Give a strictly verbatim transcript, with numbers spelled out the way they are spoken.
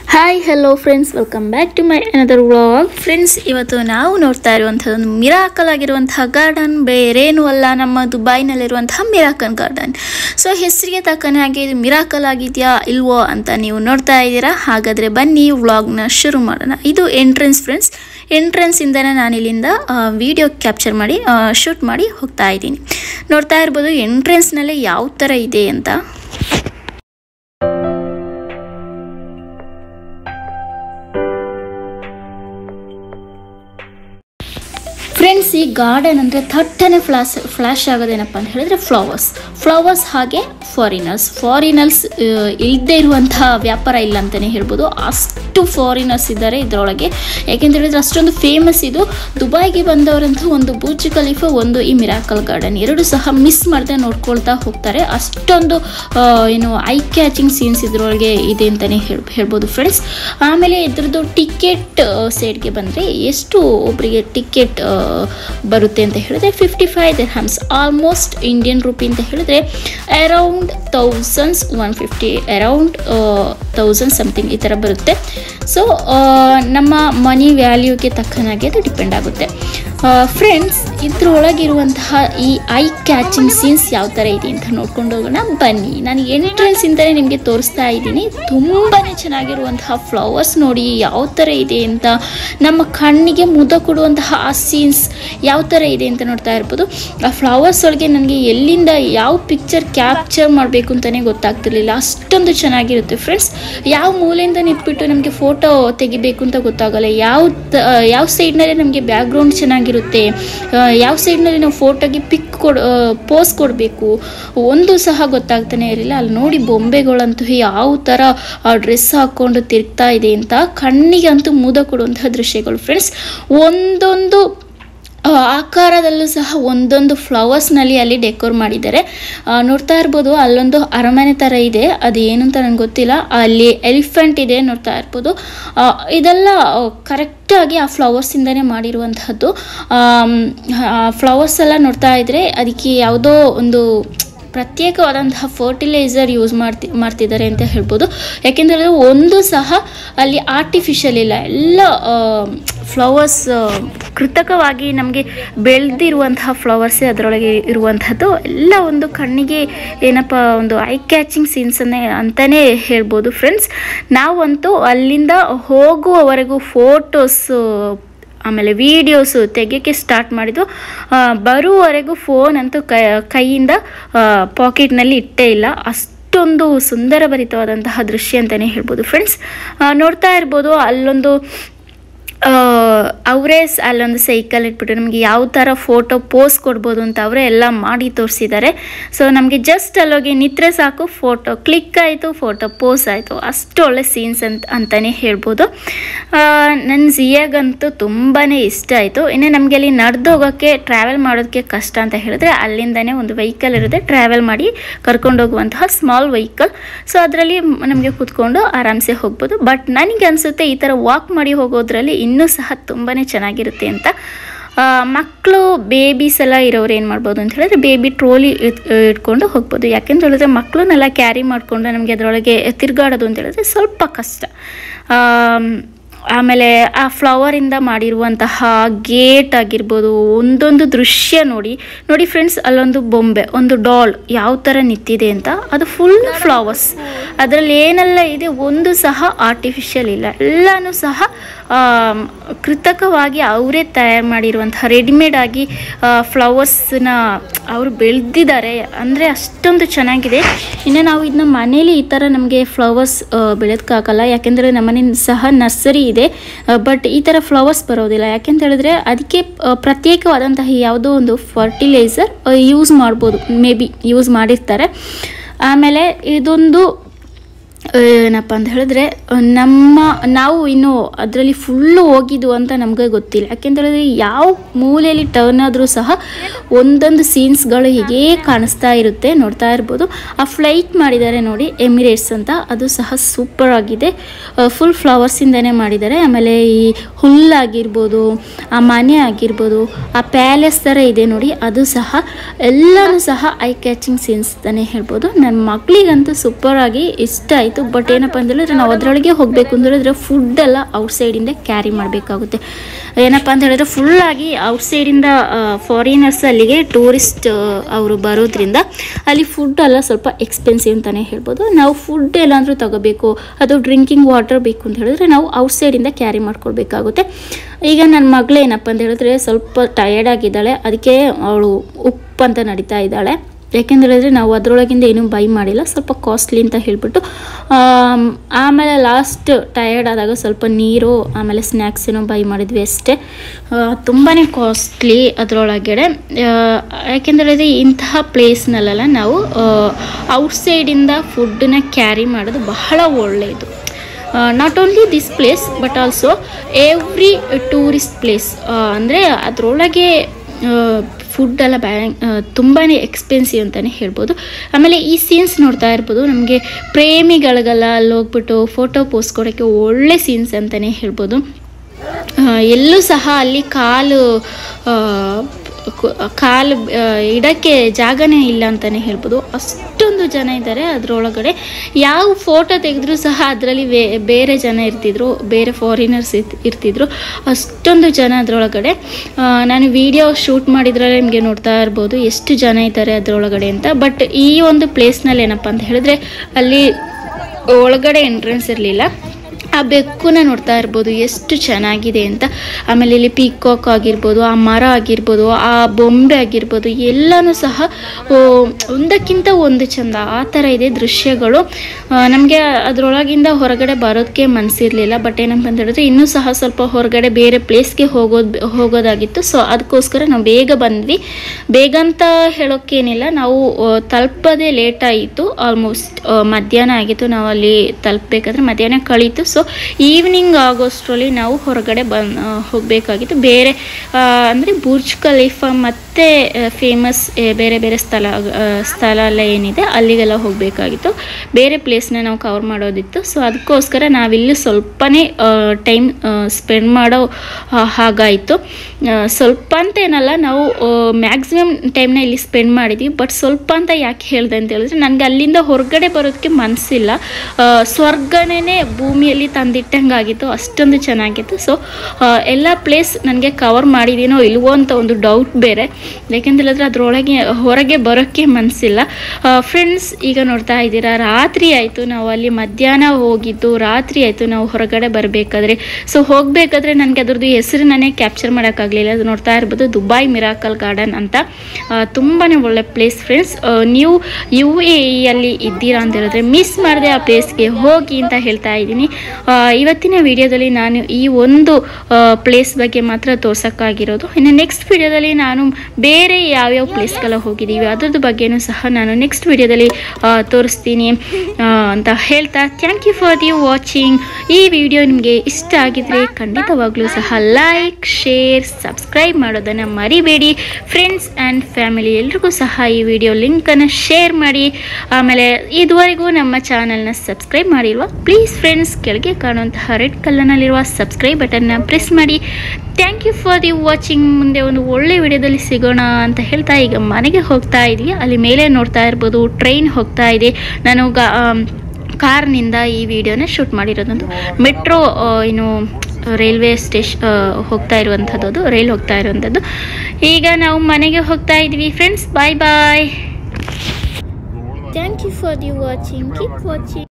Hi hello friends, welcome back to my another vlog. Friends, ಇವತ್ತು ನಾವು ನೋಡ್ತಾ ಇರುವಂತಹ ಒಂದು ಮಿರಾಕಲ್ ಆಗಿರುವಂತಹ ಗಾರ್ಡನ್ ಬೇರೇನೂ ಅಲ್ಲ, ನಮ್ಮ ದುಬೈನಲ್ಲಿರುವಂತಹ ಮಿರಾಕಲ್ ಗಾರ್ಡನ್. ಸೊ ಹೆಸರಿಗೆ ತಕ್ಕನೆ ಹಾಗೆ ಇದು ಮಿರಾಕಲ್ ಆಗಿದೆಯಾ ಇಲ್ವೋ ಅಂತ ನೀವು ನೋಡ್ತಾ ಇದ್ದೀರಾ. ಹಾಗಾದರೆ ಬನ್ನಿ ವ್ಲಾಗ್ನ ಶುರು ಮಾಡೋಣ. ಇದು ಎಂಟ್ರೆನ್ಸ್ ಫ್ರೆಂಡ್ಸ್. ಎಂಟ್ರೆನ್ಸಿಂದನೇ ನಾನು ಇಲ್ಲಿಂದ ವಿಡಿಯೋ ಕ್ಯಾಪ್ಚರ್ ಮಾಡಿ ಶೂಟ್ ಮಾಡಿ ಹೋಗ್ತಾ ಇದ್ದೀನಿ. ನೋಡ್ತಾ ಇರ್ಬೋದು ಎಂಟ್ರೆನ್ಸ್ನಲ್ಲೇ ಯಾವ ಥರ ಇದೆ ಅಂತ. ಫ್ರೆಂಡ್ಸ್, ಈ ಗಾರ್ಡನ್ ಅಂದರೆ ಥಟ್ಟನೆ ಫ್ಲಾಶ್ ಫ್ಲ್ಯಾಶ್ ಆಗೋದೇನಪ್ಪ ಅಂತ ಹೇಳಿದ್ರೆ ಫ್ಲವರ್ಸ್ ಫ್ಲವರ್ಸ್ ಹಾಗೆ ಫಾರಿನರ್ಸ್ ಫಾರಿನರ್ಸ್ ಇಲ್ಲದೆ ಇರುವಂತಹ ವ್ಯಾಪಾರ ಇಲ್ಲ ಅಂತಲೇ ಹೇಳ್ಬೋದು. ಅಷ್ಟು ಫಾರಿನರ್ಸ್ ಇದ್ದಾರೆ ಇದರೊಳಗೆ. ಯಾಕೆಂತ ಹೇಳಿದ್ರೆ ಅಷ್ಟೊಂದು ಫೇಮಸ್ ಇದು. ದುಬೈಗೆ ಬಂದವರಂತೂ ಒಂದು ಬುರ್ಜ್ ಖಲೀಫಾ, ಒಂದು ಈ ಮಿರಾಕಲ್ ಗಾರ್ಡನ್ ಎರಡು ಸಹ ಮಿಸ್ ಮಾಡದೆ ನೋಡ್ಕೊಳ್ತಾ ಹೋಗ್ತಾರೆ. ಅಷ್ಟೊಂದು ಏನು ಐ ಕ್ಯಾಚಿಂಗ್ ಸೀನ್ಸ್ ಇದರೊಳಗೆ ಇದೆ ಅಂತಲೇ ಹೇಳ್ ಹೇಳ್ಬೋದು ಫ್ರೆಂಡ್ಸ್. ಆಮೇಲೆ ಇದ್ರದ್ದು ಟಿಕೆಟ್ ಸೈಡ್ಗೆ ಬಂದರೆ ಎಷ್ಟು ಒಬ್ಬರಿಗೆ ಟಿಕೆಟ್ ಬರುತ್ತೆ ಅಂತ ಹೇಳಿದ್ರೆ fifty five dirhams, almost Indian rupee ಅಂತ ಹೇಳಿದ್ರೆ around thousands one fifty around thousand something ಈ ಥರ ಬರುತ್ತೆ. ಸೊ ನಮ್ಮ ಮನಿ ವ್ಯಾಲ್ಯೂಗೆ ತಕ್ಕನಾಗಿ ಅದು ಡಿಪೆಂಡ್ ಆಗುತ್ತೆ. ಫ್ರೆಂಡ್ಸ್, ಇದ್ರೊಳಗಿರುವಂತಹ ಈ ಐ ಕ್ಯಾಚಿಂಗ್ ಸೀನ್ಸ್ ಯಾವ ಥರ ಇದೆ ಅಂತ ನೋಡ್ಕೊಂಡು ಹೋಗೋಣ ಬನ್ನಿ. ನಾನು ಎಂಟ್ರೆನ್ಸಿಂದಲೇ ನಿಮಗೆ ತೋರಿಸ್ತಾ ಇದ್ದೀನಿ. ತುಂಬಾ ಚೆನ್ನಾಗಿರುವಂತಹ ಫ್ಲವರ್ಸ್ ನೋಡಿ ಯಾವ ಥರ ಇದೆ ಅಂತ. ನಮ್ಮ ಕಣ್ಣಿಗೆ ಮುದ ಕೊಡುವಂತಹ ಆ ಸೀನ್ಸ್ ಯಾವ ಥರ ಇದೆ ಅಂತ ನೋಡ್ತಾ ಇರ್ಬೋದು. ಆ ಫ್ಲವರ್ಸ್ ಒಳಗೆ ನನಗೆ ಎಲ್ಲಿಂದ ಯಾವ ಪಿಕ್ಚರ್ ಕ್ಯಾಪ್ಚರ್ ಮಾಡಬೇಕು ಅಂತಲೇ ಗೊತ್ತಾಗ್ತಿರ್ಲಿಲ್ಲ, ಅಷ್ಟೊಂದು ಚೆನ್ನಾಗಿರುತ್ತೆ ಫ್ರೆಂಡ್ಸ್. ಯಾವ ಮೂಲೆಯಿಂದ ನಿಂತ್ಬಿಟ್ಟು ನಮಗೆ ಫೋಟೋ ತೆಗಿಬೇಕು ಅಂತ ಗೊತ್ತಾಗಲ್ಲ. ಯಾವ ಯಾವ ಸೈಡ್ನಲ್ಲಿ ನಮಗೆ ಬ್ಯಾಕ್ಗ್ರೌಂಡ್ ಚೆನ್ನಾಗಿರುತ್ತೆ, ಯಾವ ಸೈಡ್ನಲ್ಲಿ ನಾವು ಫೋಟೋಗೆ ಪಿಕ್ ಕೊಡ್ ಪೋಸ್ ಕೊಡಬೇಕು ಒಂದು ಸಹ ಗೊತ್ತಾಗ್ತಾನೆ ಇರಲಿಲ್ಲ. ಅಲ್ಲಿ ನೋಡಿ ಬೊಂಬೆಗಳಂತೂ ಯಾವ ಥರ ಡ್ರೆಸ್ ಹಾಕ್ಕೊಂಡು ತಿರುಗ್ತಾ ಇದೆ ಅಂತ ಕಣ್ಣಿಗೆ ಅಂತೂ ಮುದ ಕೊಡುವಂತಹ ದೃಶ್ಯಗಳು ಫ್ರೆಂಡ್ಸ್. ಒಂದೊಂದು ಆಕಾರದಲ್ಲೂ ಸಹ ಒಂದೊಂದು ಫ್ಲವರ್ಸ್ನಲ್ಲಿ ಅಲ್ಲಿ ಡೆಕೋರ್ ಮಾಡಿದ್ದಾರೆ. ನೋಡ್ತಾ ಇರ್ಬೋದು ಅಲ್ಲೊಂದು ಅರಮನೆ ಥರ ಇದೆ, ಅದು ಏನು ಅಂತ ನನಗೆ ಗೊತ್ತಿಲ್ಲ. ಅಲ್ಲಿ ಎಲಿಫೆಂಟ್ ಇದೆ ನೋಡ್ತಾ ಇರ್ಬೋದು. ಇದೆಲ್ಲ ಕರೆಕ್ಟಾಗಿ ಆ ಫ್ಲವರ್ಸಿಂದನೇ ಮಾಡಿರುವಂತಹದ್ದು. ಫ್ಲವರ್ಸ್ ಎಲ್ಲ ನೋಡ್ತಾ ಇದ್ದರೆ ಅದಕ್ಕೆ ಯಾವುದೋ ಒಂದು ಪ್ರತ್ಯೇಕವಾದಂತಹ ಫರ್ಟಿಲೈಸರ್ ಯೂಸ್ ಮಾಡ್ತಿ ಮಾಡ್ತಿದ್ದಾರೆ ಅಂತ ಹೇಳ್ಬೋದು. ಯಾಕೆಂದರೆ ಒಂದು ಸಹ ಅಲ್ಲಿ ಆರ್ಟಿಫಿಷಿಯಲ್ ಇಲ್ಲ, ಎಲ್ಲ ಫ್ಲವರ್ಸ್ ಕೃತಕವಾಗಿ ನಮಗೆ ಬೆಳೆದಿರುವಂತಹ ಫ್ಲವರ್ಸೇ ಅದರೊಳಗೆ ಇರುವಂಥದ್ದು. ಎಲ್ಲ ಒಂದು ಕಣ್ಣಿಗೆ ಏನಪ್ಪ ಒಂದು ಐ ಕ್ಯಾಚಿಂಗ್ ಸೀನ್ಸನ್ನೇ ಅಂತಲೇ ಹೇಳ್ಬೋದು ಫ್ರೆಂಡ್ಸ್. ನಾವಂತೂ ಅಲ್ಲಿಂದ ಹೋಗುವವರೆಗೂ ಫೋಟೋಸು ಆಮೇಲೆ ವೀಡಿಯೋಸು ತೆಗೆಯೋಕ್ಕೆ ಸ್ಟಾರ್ಟ್ ಮಾಡಿದ್ದು. ಬರುವವರೆಗೂ ಫೋನ್ ಅಂತೂ ಕೈ ಕೈಯಿಂದ ಪಾಕೆಟ್ನಲ್ಲಿ ಇಟ್ಟೇ ಇಲ್ಲ. ಅಷ್ಟೊಂದು ಸುಂದರಭರಿತವಾದಂತಹ ದೃಶ್ಯ ಅಂತಲೇ ಹೇಳ್ಬೋದು ಫ್ರೆಂಡ್ಸ್. ನೋಡ್ತಾ ಇರ್ಬೋದು ಅಲ್ಲೊಂದು ಅವರೇ ಅಲ್ಲೊಂದು ಸೈಕಲ್ ಇಟ್ಬಿಟ್ಟು ನಮಗೆ ಯಾವ ಥರ ಫೋಟೋ ಪೋಸ್ ಕೊಡ್ಬೋದು ಅಂತ ಅವರೇ ಎಲ್ಲ ಮಾಡಿ ತೋರಿಸಿದ್ದಾರೆ. ಸೊ ನಮಗೆ ಜಸ್ಟ್ ಅಲ್ಲೋಗಿ ನಿತ್ರೆ ಸಾಕು, ಫೋಟೋ ಕ್ಲಿಕ್ ಆಯಿತು, ಫೋಟೋ ಪೋಸ್ ಆಯಿತು. ಅಷ್ಟು ಒಳ್ಳೆ ಸೀನ್ಸ್ ಅಂತ ಅಂತಲೇ ಹೇಳ್ಬೋದು. ನನ್ನ ಜಿಯಾಗಂತೂ ತುಂಬಾ ಇಷ್ಟ ಆಯಿತು. ಇನ್ನು ನಮಗೆ ಅಲ್ಲಿ ನಡೆದು ಹೋಗೋಕ್ಕೆ ಟ್ರಾವೆಲ್ ಮಾಡೋದಕ್ಕೆ ಕಷ್ಟ ಅಂತ ಹೇಳಿದ್ರೆ ಅಲ್ಲಿಂದನೇ ಒಂದು ವೆಹಿಕಲ್ ಇರುತ್ತೆ, ಟ್ರಾವೆಲ್ ಮಾಡಿ ಕರ್ಕೊಂಡು ಹೋಗುವಂತಹ ಸ್ಮಾಲ್ ವೆಹಿಕಲ್. ಸೊ ಅದರಲ್ಲಿ ನಮಗೆ ಕೂತ್ಕೊಂಡು ಆರಾಮ್ಸೆ ಹೋಗ್ಬೋದು. ಬಟ್ ನನಗೆ ಅನಿಸುತ್ತೆ ಈ ಥರ ವಾಕ್ ಮಾಡಿ ಹೋಗೋದ್ರಲ್ಲಿ ಇನ್ನೂ ಸಹ ತುಂಬಾ ಚೆನ್ನಾಗಿರುತ್ತೆ ಅಂತ. ಮಕ್ಕಳು ಬೇಬೀಸ್ ಎಲ್ಲ ಇರೋರು ಏನು ಮಾಡ್ಬೋದು ಅಂತ ಹೇಳಿದ್ರೆ ಬೇಬಿ ಟ್ರೋಲಿ ಇಟ್ಕೊಂಡು ಹೋಗ್ಬೋದು. ಯಾಕೆಂತ ಹೇಳಿದ್ರೆ ಮಕ್ಕಳನ್ನೆಲ್ಲ ಕ್ಯಾರಿ ಮಾಡಿಕೊಂಡು ನಮಗೆ ಅದರೊಳಗೆ ತಿರುಗಾಡೋದು ಅಂತ ಹೇಳಿದ್ರೆ ಸ್ವಲ್ಪ ಕಷ್ಟ. ಆಮೇಲೆ ಆ ಫ್ಲವರಿಂದ ಮಾಡಿರುವಂತಹ ಗೇಟ್ ಆಗಿರ್ಬೋದು, ಒಂದೊಂದು ದೃಶ್ಯ ನೋಡಿ ನೋಡಿ ಫ್ರೆಂಡ್ಸ್. ಅಲ್ಲೊಂದು ಬೊಂಬೆ, ಒಂದು ಡಾಲ್ ಯಾವ ಥರ ನಿಂತಿದೆ ಅಂತ, ಅದು ಫುಲ್ ಫ್ಲವರ್ಸ್. ಅದರಲ್ಲಿ ಏನೆಲ್ಲ ಇದೆ ಒಂದು ಸಹ ಆರ್ಟಿಫಿಷಿಯಲ್ ಇಲ್ಲ, ಎಲ್ಲನೂ ಸಹ ಕೃತಕವಾಗಿ ಅವರೇ ತಯಾರು ಮಾಡಿರುವಂತಹ ರೆಡಿಮೇಡ್ ಆಗಿ ಫ್ಲವರ್ಸ್ನ ಅವರು ಬೆಳೆದಿದ್ದಾರೆ. ಅಂದರೆ ಅಷ್ಟೊಂದು ಚೆನ್ನಾಗಿದೆ. ಇನ್ನು ನಾವು ಇದನ್ನ ಮನೇಲಿ ಈ ಥರ ನಮಗೆ ಫ್ಲವರ್ಸ್ ಬೆಳೆಯೋದಕ್ಕಾಗಲ್ಲ, ಯಾಕೆಂದರೆ ನಮ್ಮನೆ ಸಹ ನರ್ಸರಿ ಇದೆ. ಬಟ್ ಈ ಥರ ಫ್ಲವರ್ಸ್ ಬರೋದಿಲ್ಲ. ಯಾಕೆಂತ ಹೇಳಿದ್ರೆ ಅದಕ್ಕೆ ಪ್ರತ್ಯೇಕವಾದಂತಹ ಯಾವುದೋ ಒಂದು ಫರ್ಟಿಲೈಸರ್ ಯೂಸ್ ಮಾಡ್ಬೋದು, ಮೇ ಬಿ ಯೂಸ್ ಮಾಡಿರ್ತಾರೆ. ಆಮೇಲೆ ಇದೊಂದು ಏನಪ್ಪ ಅಂತ ಹೇಳಿದ್ರೆ ನಮ್ಮ ನಾವು ಇನ್ನೂ ಅದರಲ್ಲಿ ಫುಲ್ಲು ಹೋಗಿದ್ದು ಅಂತ ನಮಗೆ ಗೊತ್ತಿಲ್ಲ. ಯಾಕೆಂತ ಹೇಳಿದ್ರೆ ಯಾವ ಮೂಲೆಯಲ್ಲಿ ಟರ್ನ್ ಆದರೂ ಸಹ ಒಂದೊಂದು ಸೀನ್ಸ್ಗಳು ಹೀಗೇ ಕಾಣಿಸ್ತಾ ಇರುತ್ತೆ. ನೋಡ್ತಾ ಇರ್ಬೋದು ಆ ಫ್ಲೈಟ್ ಮಾಡಿದ್ದಾರೆ ನೋಡಿ, ಎಮಿರೇಟ್ಸ್ ಅಂತ, ಅದು ಸಹ ಸೂಪರ್ ಆಗಿದೆ. ಫುಲ್ ಫ್ಲವರ್ಸಿಂದನೇ ಮಾಡಿದ್ದಾರೆ. ಆಮೇಲೆ ಈ ಹುಲ್ಲಾಗಿರ್ಬೋದು, ಆ ಮನೆ ಆಗಿರ್ಬೋದು, ಆ ಪ್ಯಾಲೇಸ್ ಥರ ಇದೆ ನೋಡಿ, ಅದು ಸಹ ಎಲ್ಲನೂ ಸಹ ಐ ಕ್ಯಾಚಿಂಗ್ ಸೀನ್ಸ್ ಅಂತಲೇ ಹೇಳ್ಬೋದು. ನನ್ನ ಮಕ್ಕಳಿಗಂತೂ ಸೂಪರ್ ಆಗಿ ಇಷ್ಟ ಆಯಿತು. ಇತ್ತು. ಬಟ್ ಏನಪ್ಪ ಅಂತ ಹೇಳಿದ್ರೆ ನಾವು ಅದರೊಳಗೆ ಹೋಗಬೇಕು ಅಂತ ಹೇಳಿದ್ರೆ ಫುಡ್ ಎಲ್ಲ ಔಟ್ಸೈಡಿಂದ ಕ್ಯಾರಿ ಮಾಡಬೇಕಾಗುತ್ತೆ. ಏನಪ್ಪ ಅಂತ ಹೇಳಿದ್ರೆ ಫುಲ್ಲಾಗಿ ಔಟ್ಸೈಡಿಂದ ಫಾರಿನರ್ಸ್ ಅಲ್ಲಿಗೆ ಟೂರಿಸ್ಟ್ ಅವರು ಬರೋದ್ರಿಂದ ಅಲ್ಲಿ ಫುಡ್ ಎಲ್ಲ ಸ್ವಲ್ಪ ಎಕ್ಸ್ಪೆನ್ಸಿವ್ ಅಂತಲೇ ಹೇಳ್ಬೋದು. ನಾವು ಫುಡ್ ಎಲ್ಲಾದರೂ ತಗೋಬೇಕು ಅದು ಡ್ರಿಂಕಿಂಗ್ ವಾಟರ್ ಬೇಕು ಅಂತ ಹೇಳಿದ್ರೆ ನಾವು ಔಟ್ಸೈಡಿಂದ ಕ್ಯಾರಿ ಮಾಡ್ಕೊಳ್ಬೇಕಾಗುತ್ತೆ. ಈಗ ನನ್ನ ಮಗಳು ಏನಪ್ಪ ಅಂತ ಹೇಳಿದ್ರೆ ಸ್ವಲ್ಪ ಟಯರ್ಡ್ ಆಗಿದ್ದಾಳೆ, ಅದಕ್ಕೆ ಅವಳು ಉಪ್ಪು ಅಂತ ನಡೀತಾ ಇದ್ದಾಳೆ. ಯಾಕೆಂದ್ರೆ ಹೇಳಿದ್ರೆ ನಾವು ಅದರೊಳಗಿಂದ ಏನೂ ಬೈ ಮಾಡಿಲ್ಲ, ಸ್ವಲ್ಪ ಕಾಸ್ಟ್ಲಿ ಅಂತ ಹೇಳಿಬಿಟ್ಟು. ಆಮೇಲೆ ಲಾಸ್ಟ್ ಟಯರ್ಡ್ ಆದಾಗ ಸ್ವಲ್ಪ ನೀರು ಆಮೇಲೆ ಸ್ನ್ಯಾಕ್ಸ್ ಏನೋ ಬೈ ಮಾಡಿದ್ವಿ ಅಷ್ಟೇ. ತುಂಬಾ ಕಾಸ್ಟ್ಲಿ ಅದರೊಳಗಡೆ. ಯಾಕೆಂದರೆ ಹೇಳಿದ್ರೆ ಇಂತಹ ಪ್ಲೇಸ್ನಲ್ಲೆಲ್ಲ ನಾವು ಔಟ್ಸೈಡಿಂದ ಫುಡ್ಡನ್ನ ಕ್ಯಾರಿ ಮಾಡೋದು ಬಹಳ ಒಳ್ಳೆಯದು. Not only this place but also every tourist place. ಅಂದರೆ ಅದರೊಳಗೆ ಫುಡ್ ಎಲ್ಲ ಬ್ಯಾ ತುಂಬಾ ಎಕ್ಸ್ಪೆನ್ಸಿವ್ ಅಂತಲೇ ಹೇಳ್ಬೋದು. ಆಮೇಲೆ ಈ ಸೀನ್ಸ್ ನೋಡ್ತಾ ಇರ್ಬೋದು, ನಮಗೆ ಪ್ರೇಮಿಗಳಿಗೆಲ್ಲ ಅಲ್ಲಿ ಹೋಗ್ಬಿಟ್ಟು ಫೋಟೋ ಪೋಸ್ಟ್ ಕೊಡೋಕ್ಕೆ ಒಳ್ಳೆ ಸೀನ್ಸ್ ಅಂತಲೇ ಹೇಳ್ಬೋದು. ಎಲ್ಲೂ ಸಹ ಅಲ್ಲಿ ಕಾಲು ಕಾಲು ಇಡೋಕ್ಕೆ ಜಾಗನೇ ಇಲ್ಲ ಅಂತಲೇ ಹೇಳ್ಬೋದು. ಅಷ್ಟೊಂದು ಜನ ಇದ್ದಾರೆ ಅದರೊಳಗಡೆ. ಯಾವ ಫೋಟೋ ತೆಗೆದ್ರೂ ಸಹ ಅದರಲ್ಲಿ ಬೇರೆ ಜನ ಇರ್ತಿದ್ರು, ಬೇರೆ ಫಾರಿನರ್ಸ್ ಇರ್ತಿದ್ರು. ಅಷ್ಟೊಂದು ಜನ ಅದರೊಳಗಡೆ. ನಾನು ವಿಡಿಯೋ ಶೂಟ್ ಮಾಡಿದ್ರಲ್ಲಿ ನಿಮಗೆ ನೋಡ್ತಾ ಇರ್ಬೋದು ಎಷ್ಟು ಜನ ಇದ್ದಾರೆ ಅದರೊಳಗಡೆ ಅಂತ. ಬಟ್ ಈ ಒಂದು ಪ್ಲೇಸ್ನಲ್ಲಿ ಏನಪ್ಪ ಅಂತ ಹೇಳಿದ್ರೆ ಅಲ್ಲಿ ಒಳಗಡೆ ಎಂಟ್ರೆನ್ಸ್ ಇರಲಿಲ್ಲ. ಆ ಬೆಕ್ಕನ್ನ ನೋಡ್ತಾ ಇರ್ಬೋದು ಎಷ್ಟು ಚೆನ್ನಾಗಿದೆ ಅಂತ. ಆಮೇಲೆ ಇಲ್ಲಿ ಪೀಕಾಕ್ ಆಗಿರ್ಬೋದು, ಆ ಮರ ಆಗಿರ್ಬೋದು, ಆ ಬೊಂಬೆ ಆಗಿರ್ಬೋದು, ಎಲ್ಲನೂ ಸಹ ಒಂದಕ್ಕಿಂತ ಒಂದು ಚೆಂದ ಆ ಥರ ಇದೆ ದೃಶ್ಯಗಳು. ನಮಗೆ ಅದರೊಳಗಿಂದ ಹೊರಗಡೆ ಬರೋದಕ್ಕೆ ಮನಸ್ಸಿರಲಿಲ್ಲ. ಬಟ್ ಏನಪ್ಪ ಅಂತ ಹೇಳಿದ್ರೆ ಇನ್ನೂ ಸಹ ಸ್ವಲ್ಪ ಹೊರಗಡೆ ಬೇರೆ ಪ್ಲೇಸ್ಗೆ ಹೋಗೋದು ಹೋಗೋದಾಗಿತ್ತು. ಸೊ ಅದಕ್ಕೋಸ್ಕರ ನಾವು ಬೇಗ ಬಂದ್ವಿ. ಬೇಗ ಅಂತ ಹೇಳೋಕ್ಕೇನಿಲ್ಲ, ನಾವು ತಲುಪೋದೇ ಲೇಟ್ ಆಯಿತು. ಆಲ್ಮೋಸ್ಟ್ ಮಧ್ಯಾಹ್ನ ಆಗಿತ್ತು. ನಾವು ಅಲ್ಲಿ ತಲುಪಬೇಕಾದ್ರೆ ಮಧ್ಯಾಹ್ನ ಕಳೀತು. ಸೊ ಈವ್ನಿಂಗ್ ಆಗೋಷ್ಟರಲ್ಲಿ ನಾವು ಹೊರಗಡೆ ಬಂದು ಹೋಗಬೇಕಾಗಿತ್ತು. ಬೇರೆ ಅಂದರೆ ಬುರ್ಜ್ ಖಲೀಫಾ ಮತ್ತು ಫೇಮಸ್ ಬೇರೆ ಬೇರೆ ಸ್ಥಳ ಸ್ಥಳ ಎಲ್ಲ ಏನಿದೆ ಅಲ್ಲಿಗೆಲ್ಲ ಹೋಗಬೇಕಾಗಿತ್ತು. ಬೇರೆ ಪ್ಲೇಸ್ನ ನಾವು ಕವರ್ ಮಾಡೋದಿತ್ತು. ಸೊ ಅದಕ್ಕೋಸ್ಕರ ನಾವಿಲ್ಲಿ ಸ್ವಲ್ಪನೇ ಟೈಮ್ ಸ್ಪೆಂಡ್ ಮಾಡೋ ಹಾಗಾಯಿತು. ಸ್ವಲ್ಪ ಅಂತ ಏನಲ್ಲ, ನಾವು ಮ್ಯಾಕ್ಸಿಮಮ್ ಟೈಮ್ನ ಇಲ್ಲಿ ಸ್ಪೆಂಡ್ ಮಾಡಿದ್ವಿ. ಬಟ್ ಸ್ವಲ್ಪ ಅಂತ ಯಾಕೆ ಹೇಳಿದೆ ಅಂತ ಹೇಳಿದ್ರೆ ನನಗೆ ಅಲ್ಲಿಂದ ಹೊರಗಡೆ ಬರೋದಕ್ಕೆ ಮನಸ್ಸಿಲ್ಲ. ಸ್ವರ್ಗನೇ ಭೂಮಿಯಲ್ಲಿ ತಂದಿಟ್ಟಂಗಾಗಿತ್ತು, ಅಷ್ಟೊಂದು ಚೆನ್ನಾಗಿತ್ತು. ಸೊ ಎಲ್ಲ ಪ್ಲೇಸ್ ನನಗೆ ಕವರ್ ಮಾಡಿದ್ದೀನೋ ಇಲ್ವೋ ಅಂತ ಒಂದು ಡೌಟ್ ಬೇರೆ. ಯಾಕೆಂತ ಹೇಳಿದ್ರೆ ಅದರೊಳಗೆ ಹೊರಗೆ ಬರೋಕ್ಕೆ ಮನಸ್ಸಿಲ್ಲ. ಫ್ರೆಂಡ್ಸ್, ಈಗ ನೋಡ್ತಾ ಇದ್ದೀರಾ ರಾತ್ರಿ ಆಯಿತು. ನಾವು ಅಲ್ಲಿ ಮಧ್ಯಾಹ್ನ ಹೋಗಿದ್ದು, ರಾತ್ರಿ ಆಯಿತು ನಾವು ಹೊರಗಡೆ ಬರಬೇಕಾದ್ರೆ. ಸೊ ಹೋಗಬೇಕಾದ್ರೆ ನನಗೆ ಅದ್ರದ್ದು ಹೆಸರನ್ನೇ ಕ್ಯಾಪ್ಚರ್ ಮಾಡೋಕ್ಕಾಗಲಿಲ್ಲ. ಅದು ನೋಡ್ತಾ ಇರ್ಬೋದು ದುಬೈ ಮಿರಾಕಲ್ ಗಾರ್ಡನ್ ಅಂತ. ತುಂಬಾ ಒಳ್ಳೆ ಪ್ಲೇಸ್ ಫ್ರೆಂಡ್ಸ್. ನೀವು ಯು ಎ ಇಯಲ್ಲಿ ಇದ್ದೀರಾ ಅಂತ ಹೇಳಿದ್ರೆ ಮಿಸ್ ಮಾಡದೆ ಆ ಪ್ಲೇಸ್ಗೆ ಹೋಗಿ ಅಂತ ಹೇಳ್ತಾ ಇದ್ದೀನಿ. ಇವತ್ತಿನ ವಿಡಿಯೋದಲ್ಲಿ ನಾನು ಈ ಒಂದು ಪ್ಲೇಸ್ ಬಗ್ಗೆ ಮಾತ್ರ ತೋರ್ಸೋಕ್ಕಾಗಿರೋದು. ಇನ್ನು ನೆಕ್ಸ್ಟ್ ವಿಡಿಯೋದಲ್ಲಿ ನಾನು ಬೇರೆ ಯಾವ್ಯಾವ ಪ್ಲೇಸ್ಗೆಲ್ಲ ಹೋಗಿದ್ದೀವಿ ಅದ್ರದ್ದು ಬಗ್ಗೆನೂ ಸಹ ನಾನು ನೆಕ್ಸ್ಟ್ ವಿಡಿಯೋದಲ್ಲಿ ತೋರಿಸ್ತೀನಿ ಅಂತ ಹೇಳ್ತಾ thank you for the watching. ಈ ವಿಡಿಯೋ ನಿಮಗೆ ಇಷ್ಟ ಆಗಿದ್ರೆ ಖಂಡಿತವಾಗ್ಲೂ ಸಹ ಲೈಕ್, ಶೇರ್, ಸಬ್ಸ್ಕ್ರೈಬ್ ಮಾಡೋದನ್ನು ಮರಿಬೇಡಿ. ಫ್ರೆಂಡ್ಸ್ ಆ್ಯಂಡ್ ಫ್ಯಾಮಿಲಿ ಎಲ್ರಿಗೂ ಸಹ ಈ ವಿಡಿಯೋ ಲಿಂಕನ್ನು ಶೇರ್ ಮಾಡಿ. ಆಮೇಲೆ ಇದುವರೆಗೂ ನಮ್ಮ ಚಾನಲ್ನ ಸಬ್ಸ್ಕ್ರೈಬ್ ಮಾಡಿಲ್ವಾ ಪ್ಲೀಸ್ ಫ್ರೆಂಡ್ಸ್, ಕೆಳಗೆ ಕಾಣುವಂತಹ ರೆಡ್ ಕಲರ್ನಲ್ಲಿರುವ ಸಬ್ಸ್ಕ್ರೈಬ್ ಬಟನ್ನ ಪ್ರೆಸ್ ಮಾಡಿ. Thank you for the watching. ಮುಂದೆ ಒಂದು ಒಳ್ಳೆ ವಿಡಿಯೋದಲ್ಲಿ ಸಿಗೋಣ ಅಂತ ಹೇಳ್ತಾ ಈಗ ಮನೆಗೆ ಹೋಗ್ತಾ ಇದ್ವಿ. ಅಲ್ಲಿ ಮೇಲೆ ನೋಡ್ತಾ ಇರ್ಬೋದು ಟ್ರೈನ್ ಹೋಗ್ತಾ ಇದೆ. ನಾನು ಗಾ ಕಾರ್ನಿಂದ ಈ ವಿಡಿಯೋನ ಶೂಟ್ ಮಾಡಿರೋದೊಂದು ಮೆಟ್ರೋ ಏನು ರೈಲ್ವೆ ಸ್ಟೇಷನ್ ಹೋಗ್ತಾ ಇರುವಂಥದ್ದು, ಅದು ರೈಲ್ ಹೋಗ್ತಾ ಇರುವಂಥದ್ದು. ಈಗ ನಾವು ಮನೆಗೆ ಹೋಗ್ತಾ ಇದ್ವಿ friends. Bye bye. Thank you for the watching. Keep watching.